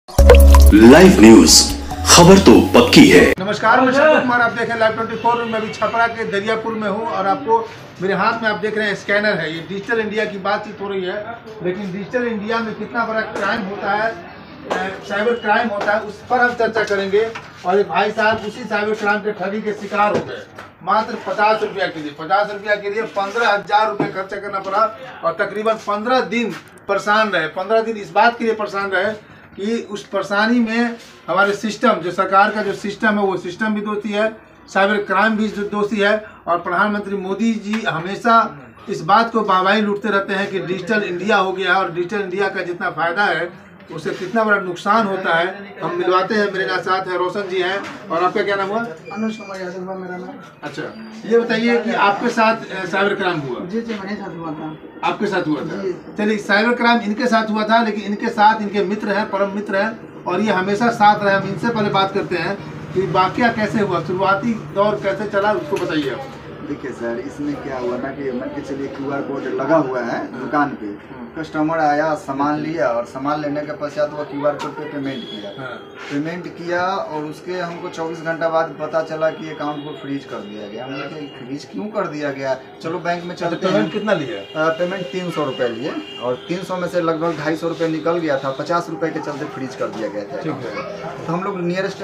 Live news, खबर तो पक्की है। नमस्कार, मैं शंकर कुमार, आप देख रहे हैं लाइव 24। मैं अभी छपरा के दरियापुर में हूं और आपको मेरे हाथ में आप देख रहे हैं स्कैनर है। ये डिजिटल इंडिया की बातचीत हो रही है, लेकिन डिजिटल इंडिया में कितना बड़ा क्राइम होता है, साइबर क्राइम होता है, उस पर हम चर्चा करेंगे। और ये भाई साहब उसी साइबर क्राइम के ठगी के शिकार हो गए। मात्र 50 रुपया के लिए 15,000 रुपये खर्चा करना पड़ा और तकरीबन 15 दिन परेशान रहे। 15 दिन इस बात के लिए परेशान रहे कि उस परेशानी में हमारे सिस्टम, जो सरकार का जो सिस्टम है, वो सिस्टम भी दोषी है, साइबर क्राइम भी दोषी है। और प्रधानमंत्री मोदी जी हमेशा इस बात को वाहवाही लूटते रहते हैं कि डिजिटल इंडिया हो गया है और डिजिटल इंडिया का जितना फायदा है उससे कितना बड़ा नुकसान होता है। हम मिलवाते हैं, मेरे साथ है रोशन जी हैं। और आपका क्या नाम हुआ? अनुज कुमार यादव मेरा नाम। अच्छा, ये बताइए कि आपके साथ साइबर क्राइम हुआ? जी मेरे साथ हुआ था। आपके साथ हुआ था? चलिए, साइबर क्राइम इनके साथ हुआ था, लेकिन इनके साथ इनके मित्र हैं, परम मित्र हैं और ये हमेशा साथ रहे। हम इनसे पहले बात करते हैं कि वाकया कैसे हुआ, शुरुआती दौर कैसे चला, उसको बताइए आप। देखिए सर, इसमें क्या हुआ ना कि मान के चलिए QR कोड लगा हुआ है दुकान पे। कस्टमर आया, सामान लिया और सामान लेने के पश्चात वो QR कोड पे पेमेंट किया और उसके हमको 24 घंटा बाद पता चला कि अकाउंट को फ्रीज कर दिया गया। हमने कहा फ्रीज क्यों कर दिया गया, चलो बैंक में चलते हैं। पेमेंट कितना लिया? पेमेंट 300 रुपये लिए और 300 में से लगभग 250 रुपये निकल गया था। 50 रुपये के चलते फ्रीज कर दिया गया था। तो हम लोग नियरेस्ट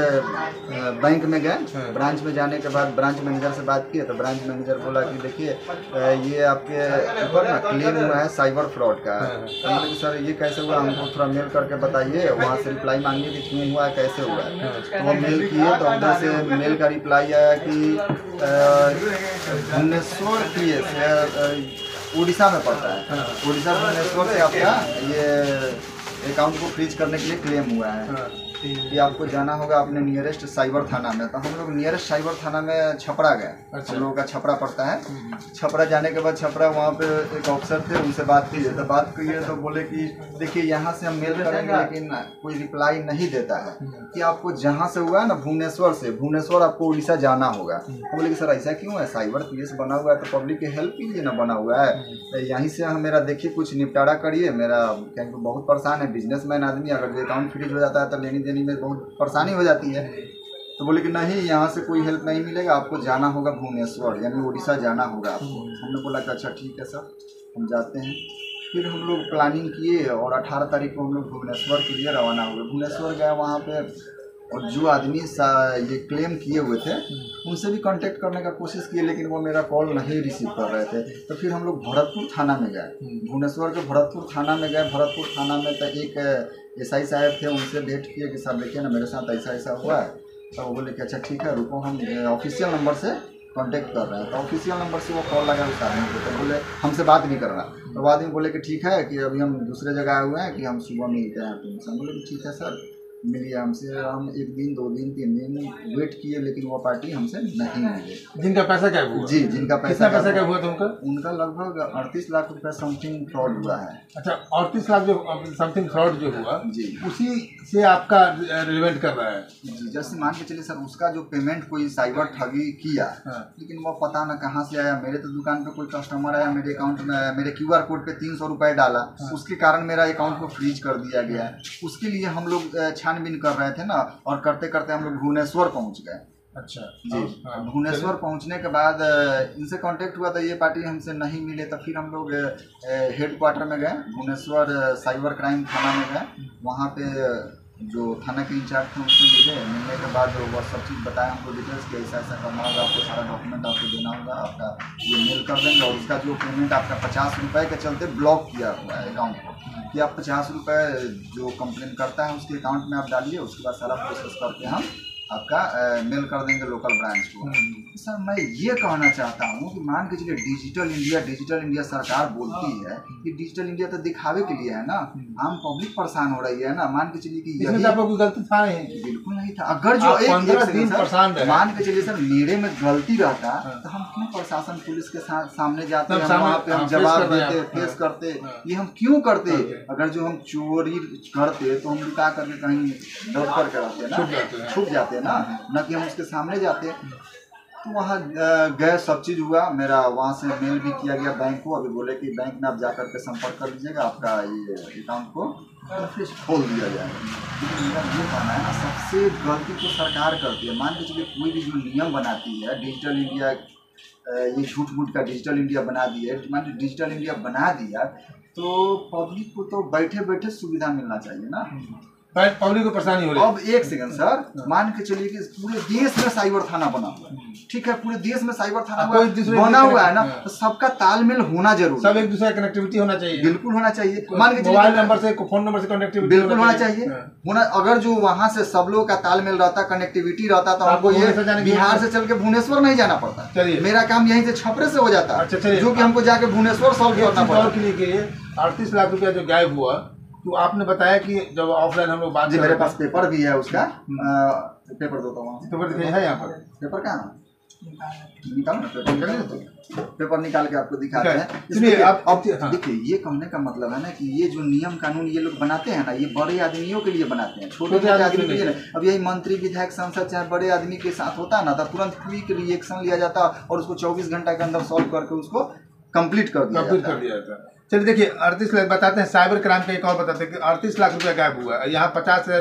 बैंक में गए। ब्रांच में जाने के बाद ब्रांच मैनेजर से बात किए तो ब्रांच मैनेजर बोला कि देखिए ये आपके ऊपर ना क्लेम हुआ है साइबर फ्रॉड का। तो सर ये कैसे हुआ, हमको थोड़ा मेल करके बताइए। वहाँ से रिप्लाई मांगिए कि क्यों हुआ है, कैसे हुआ है। तो वो मेल किए तो उधर से मेल का रिप्लाई आया कि भुवनेश्वर PS उड़ीसा में पड़ता है। उड़ीसा भुवनेश्वर से आपका ये अकाउंट को फ्रीज करने के लिए क्लेम हुआ है कि आपको जाना होगा अपने नियरेस्ट साइबर थाना में। तो हम लोग नियरेस्ट साइबर थाना में छपरा गए। अच्छा। हम लोगों का छपरा पड़ता है। छपरा जाने के बाद छपरा वहाँ पे एक ऑफिसर थे, उनसे बात की तो बात की तो बोले कि देखिए यहाँ से हम मेल करेंगे लेकिन कोई रिप्लाई नहीं देता है कि आपको जहाँ से हुआ है ना भुवनेश्वर आपको उड़ीसा जाना होगा। बोले कि सर ऐसा क्यों है, साइबर PS बना हुआ है तो पब्लिक के हेल्प के लिए ना बना हुआ है। तो यहीं से मेरा देखिए कुछ निपटारा करिए। मेरा क्योंकि बहुत परेशान है, बिजनेसमैन आदमी, अगर अकाउंट फ्रीज हो जाता है तो लेनी में बहुत परेशानी हो जाती है। तो बोले कि नहीं, यहाँ से कोई हेल्प नहीं मिलेगा, आपको जाना होगा भुवनेश्वर यानी उड़ीसा जाना होगा आपको। हमने बोला कि अच्छा ठीक है सर, हम जाते हैं। फिर हम लोग प्लानिंग किए और 18 तारीख को हम लोग भुवनेश्वर के लिए रवाना हुए। भुवनेश्वर गए, वहाँ पे और जो आदमी ये क्लेम किए हुए थे उनसे भी कांटेक्ट करने का कोशिश किए, लेकिन वो मेरा कॉल नहीं रिसीव कर रहे थे। तो फिर हम लोग भरतपुर थाना में गए। भुवनेश्वर के भरतपुर थाना में गए। भरतपुर थाना में तो एक SI साहब थे, उनसे भेंट किए कि सर देखिए ना मेरे साथ ऐसा ऐसा हुआ है। तो वो बोले कि अच्छा ठीक है रुको, हम ऑफिशियल नंबर से कांटेक्ट कर रहे हैं। तो ऑफिशियल नंबर से वो कॉल लगा उस आदमी को, तो बोले हमसे बात नहीं करना। तो वो आदमी बोले कि ठीक है कि अभी हम दूसरे जगह आए हुए हैं कि हम सुबह मिलते हैं तुमसे। हम बोले कि ठीक है सर, मिलिए हमसे। हम 1 दिन 2 दिन 3 दिन वेट किए लेकिन वो पार्टी हमसे नहीं मिले। जिनका पैसा क्या हुआ? जी, जिनका पैसा क्या हुआ था उनका लगभग 38 लाख रुपये समथिंग फ्रॉड हुआ है। अच्छा, 38 लाख जो समथिंग फ्रॉड जो हुआ जी, उसी से आपका रिलेवेंट कर रहा है? जी, जैसे मान के चलिए सर, उसका जो पेमेंट कोई साइबर ठगी किया, लेकिन वो पता ना कहाँ से आया। मेरे तो दुकान पे कोई कस्टमर आया, मेरे अकाउंट में मेरे QR कोड पे 300 रुपये डाला, उसके कारण मेरा अकाउंट को फ्रीज कर दिया गया। उसके लिए हम लोग छानबीन कर रहे थे ना, और करते करते हम लोग भुवनेश्वर पहुंच गए। अच्छा जी, भुवनेश्वर पहुंचने के बाद इनसे कांटेक्ट हुआ तो ये पार्टी हमसे नहीं मिले। तो फिर हम लोग हेड क्वार्टर में गए, भुवनेश्वर साइबर क्राइम थाना में गए। वहाँ पे जो थाना के इंचार्ज थे उनसे मिलने के बाद वो सब चीज़ बताया हमको, डिटेल्स कि ऐसा ऐसा करना होगा, आपको सारा डॉक्यूमेंट आपको देना होगा, आपका ये मेल कर देंगे। और उसका जो पेमेंट आपका 50 रुपये के चलते ब्लॉक किया हुआ है अकाउंट को, कि आप 50 रुपये जो कंप्लेन करता है उसके अकाउंट में आप डालिए, उसके बाद सारा प्रोसेस करके हम आपका मेल कर देंगे लोकल ब्रांच को। सर मैं ये कहना चाहता हूँ कि मान के चलिए डिजिटल इंडिया सरकार बोलती है कि डिजिटल इंडिया तो दिखावे के लिए है ना, आम पब्लिक परेशान हो रही है ना। मान के चलिए कि यही आपको कोई गलती था नहीं? बिल्कुल नहीं था। अगर जो 15 दिन परेशान रहे, मान के चलिए सर मेरे में गलती रहता तो हम क्यों प्रशासन पुलिस के सामने जाते हैं, वहाँ पे हम जवाब देते, फेस करते, ये हम क्यों करते? अगर जो हम चोरी करते तो हम लुका करके कहीं दब करके रहते ना, छुप जाते ना कि हम उसके सामने जाते। तो वहाँ गए, सब चीज़ हुआ, मेरा वहाँ से मेल भी किया गया बैंक को। अभी बोले कि बैंक में आप जा कर के संपर्क कर लीजिएगा, आपका ये अकाउंट को फिर खोल दिया जाएगा। लेकिन मेरा ये कहना है ना, सबसे गलती तो सरकार करती है। मान के चलिए कोई भी जो नियम बनाती है, डिजिटल इंडिया, ये झूठ मूठ का डिजिटल इंडिया बना दिया, मान लीजिए डिजिटल इंडिया बना दिया तो पब्लिक को तो बैठे बैठे सुविधा मिलना चाहिए ना, पब्लिक को परेशानी हो रही है। अब एक सेकंड सर, मान के चलिए कि पूरे देश में साइबर थाना बना हुआ है, ठीक है, पूरे देश में साइबर थाना बना हुआ है ना, तो सबका तालमेल होना जरूरी, सब एक दूसरे का कनेक्टिविटी होना चाहिए, बिल्कुल होना चाहिए। मान के मोबाइल नंबर से, फोन नंबर से कनेक्टिविटी बिल्कुल होना चाहिए होना। अगर जो वहाँ से सब लोग का तालमेल रहता, कनेक्टिविटी रहता, तो हमको ये बिहार से चल के भुवनेश्वर नहीं जाना पड़ता। मेरा काम यहीं से छपरे से हो जाता, जो कि हमको जाके भुवनेश्वर सॉल्व करना पड़ता। 38 लाख रुपया जो गायब हुआ, तो आपने बताया कि जब ऑफलाइन हम लोग बात, जी मेरे पास पेपर भी है उसका, पेपर देता हूँ, पेपर है यहाँ पर, पेपर कहाँ निकाल ना, पेपर निकाल के आपको दिखाते हैं। अब देखिए, ये कहने का मतलब है ना कि ये जो नियम कानून ये लोग बनाते हैं ना, ये बड़े आदमियों के लिए बनाते हैं, छोटे आदमी के लिए नहीं। अब यही मंत्री, विधायक, सांसद चाहे बड़े आदमी के साथ होता है ना, तो तुरंत क्विक रिएक्शन लिया जाता और उसको 24 घंटा के अंदर सॉल्व करके उसको कंप्लीट कर दिया जाता। चलिए देखिए, 38 लाख बताते हैं, साइबर क्राइम का एक और बताते हैं कि 38 लाख रुपया गायब हुआ है। यहाँ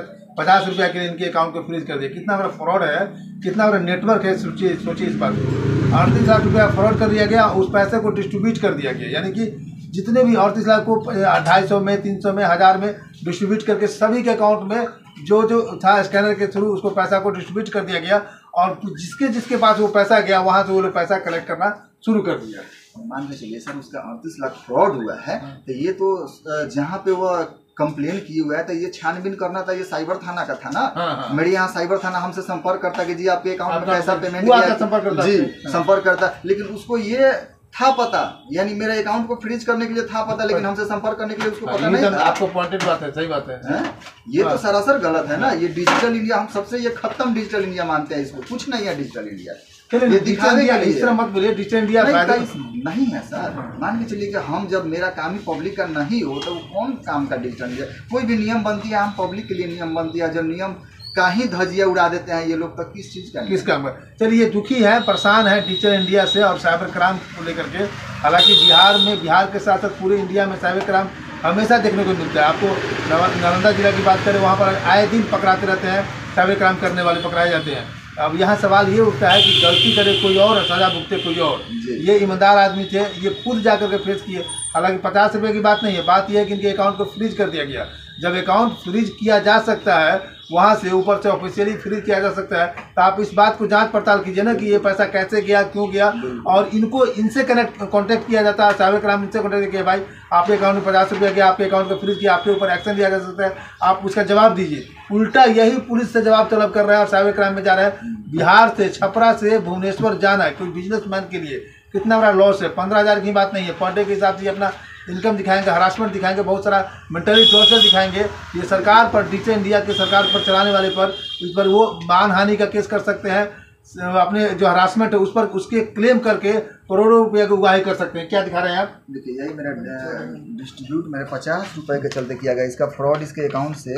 50 रुपया के लिए इनके अकाउंट को फ्रीज कर दिया। कितना बड़ा फ्रॉड है, कितना बड़ा नेटवर्क है, सोचिए इस बात को। 38 लाख रुपया फ्रॉड कर दिया गया, उस पैसे को डिस्ट्रीब्यूट कर दिया गया, यानी कि जितने भी 38 लाख को 250 में, 300 में, 1000 में डिस्ट्रीब्यूट करके सभी के अकाउंट में जो था स्कैनर के थ्रू उसको पैसा को डिस्ट्रीब्यूट कर दिया गया, और जिसके पास वो पैसा गया वहाँ से वो लोग पैसा कलेक्ट करना शुरू कर दिया। मान के चलिए सर, उसका 38 लाख फ्रॉड हुआ है, तो ये तो जहाँ पे वो कंप्लेन किए हुआ है, तो ये छानबीन करना था, ये साइबर थाना का था ना। मेरे यहाँ साइबर थाना हमसे संपर्क करता कि जी आपके अकाउंट में पैसा पेमेंट किया, जी संपर्क करता, लेकिन उसको ये था पता, यानी मेरे अकाउंट को फ्रीज करने के लिए था पता, लेकिन हमसे संपर्क करने के लिए उसको पता नहीं था। आपको पॉइंटेड बात है, सही बात है। ये तो सरासर गलत है ना। ये डिजिटल इंडिया, हम सबसे ये खत्म डिजिटल इंडिया मानते हैं, इसको कुछ नहीं है डिजिटल इंडिया। ये दिखाने के लिए इस तरह मत बोलिए, डिजिटल इंडिया नहीं है सर। मान के चलिए कि हम जब मेरा काम ही पब्लिक का नहीं हो तो कौन काम का डिजिटल इंडिया। कोई भी नियम बनती है, हम पब्लिक के लिए नियम बनती है, जब नियम का ही धजिया उड़ा देते हैं ये लोग, तो किस चीज़ का, किस काम का। चलिए, दुखी है, परेशान है डिजिटल इंडिया से और साइबर क्राइम को लेकर के। हालांकि बिहार के साथ साथ पूरे इंडिया में साइबर क्राइम हमेशा देखने को मिलता है। आपको नालंदा जिला की बात करें, वहाँ पर आए दिन पकड़ाते रहते हैं, साइबर क्राइम करने वाले पकड़ाए जाते हैं। अब यहाँ सवाल ये उठता है कि गलती करे कोई और, सजा भुगते कोई और। ये ईमानदार आदमी थे, ये खुद जाकर के फेस किए। हालांकि 50 रुपये की बात नहीं है, बात यह है कि इनके अकाउंट को फ्रीज कर दिया गया। जब अकाउंट फ्रीज किया जा सकता है, वहाँ से ऊपर से ऑफिशियली फ्रीज किया जा सकता है, तो आप इस बात को जांच पड़ताल कीजिए ना कि ये पैसा कैसे गया, क्यों गया, और इनसे कांटेक्ट किया जाता है। साइबर क्राइम इनसे कांटेक्ट किया, भाई आपके अकाउंट में 50 रुपया गया, आपके अकाउंट को फ्रीज किया, आपके ऊपर एक्शन लिया जा सकता है, आप उसका जवाब दीजिए। उल्टा यही पुलिस से जवाब तलब कर रहा है और साइबर क्राइम में जा रहा है। बिहार से, छपरा से भुवनेश्वर जाना है कोई बिजनेसमैन के लिए कितना बड़ा लॉस है। 15,000 की बात नहीं है, पर डे के हिसाब से अपना इनकम दिखाएंगे, हरासमेंट दिखाएंगे, बहुत सारा मेंटली टॉर्चर दिखाएंगे। ये सरकार पर, डिजिटल इंडिया के सरकार पर चलाने वाले पर, इस पर वो मानहानि का केस कर सकते हैं। अपने जो हरासमेंट है उस पर, उसके क्लेम करके करोड़ों रुपये की उगाही कर सकते हैं। क्या दिखा रहे हैं आप? देखिए, यही मेरा डिस्ट्रीब्यूट मेरे 50 रुपये के चलते किया गया। इसका फ्रॉड इसके अकाउंट से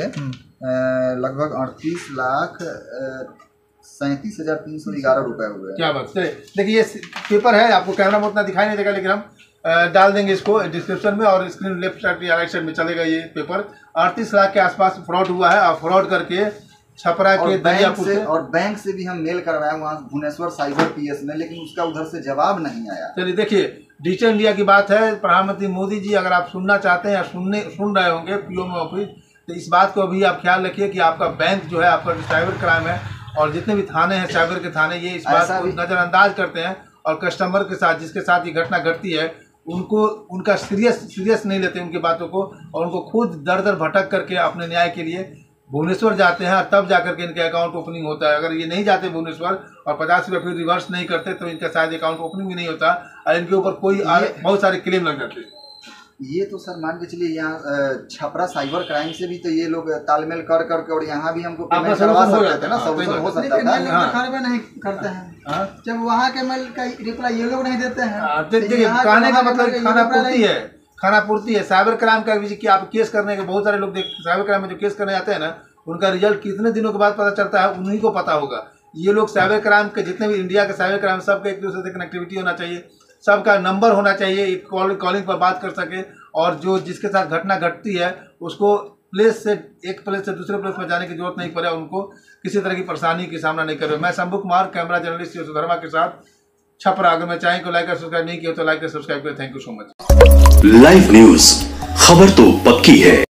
लगभग 38,37,311 रुपये हुए। क्या बात है। देखिए, ये पेपर है, आपको कैमरा में उतना दिखाई नहीं देगा, लेकिन हम डाल देंगे इसको डिस्क्रिप्शन में, और स्क्रीन लेफ्ट साइड या राइट साइड में चलेगा। ये पेपर 38 लाख के आसपास फ्रॉड हुआ है, और फ्रॉड करके छपरा के दरियापुर से, और बैंक से भी हम मेल करवाए वहाँ भुवनेश्वर साइबर पीएस में, लेकिन उसका उधर से जवाब नहीं आया। चलिए देखिए, डिजिटल इंडिया की बात है। प्रधानमंत्री मोदी जी अगर आप सुनना चाहते हैं या सुन रहे होंगे पीओ में ऑफिस, तो इस बात को भी आप ख्याल रखिए कि आपका बैंक जो है, आपका जो साइबर क्राइम है और जितने भी थाने हैं, साइबर के थाने, ये इस बात को नज़रअंदाज करते हैं और कस्टमर के साथ, जिसके साथ ये घटना घटती है, उनका सीरियस नहीं लेते उनकी बातों को, और उनको खुद दर दर भटक करके अपने न्याय के लिए भुवनेश्वर जाते हैं, और तब जाकर के इनके अकाउंट ओपनिंग होता है। अगर ये नहीं जाते भुवनेश्वर और 50 रुपये फिर रिवर्स नहीं करते, तो इनका शायद अकाउंट ओपनिंग भी नहीं होता, और इनके ऊपर कोई बहुत सारे क्लेम लग जाते। ये तो सर मान के चलिए, यहाँ छपरा साइबर क्राइम से भी तो ये लोग तालमेल कर करके, और यहाँ भी हमको पेमेंट करवा सकते थे ना, सॉल्यूशन हो सकता था। खाने नहीं करते हैं, जब वहाँ के मेल का रिप्लाई ये लोग नहीं देते हैं। देखिए, कहने का मतलब खाना पूर्ति है, खाना पूर्ति है। साइबर क्राइम का कि आप केस करने के, बहुत सारे लोग साइबर क्राइम में जो केस करने आते हैं ना, उनका रिजल्ट कितने दिनों के बाद पता चलता है, उन्हीं को पता होगा। ये लोग साइबर क्राइम के जितने भी इंडिया के साइबर क्राइम सबका एक दूसरे से कनेक्टिविटी होना चाहिए, सबका नंबर होना चाहिए, एक कॉलिंग पर बात कर सके, और जो जिसके साथ घटना घटती है उसको एक प्लेस से दूसरे प्लेस में जाने की जरूरत नहीं पड़े, उनको किसी तरह की परेशानी की सामना नहीं करे। मैं शंभू कुमार, कैमरा जर्नलिस्ट सुधर्मा के साथ, छपरा। अगर मैं चाहें को लाइक और सब्सक्राइब नहीं किया तो लाइक और सब्सक्राइब करें। Thank you so much. Live news, खबर तो पक्की है।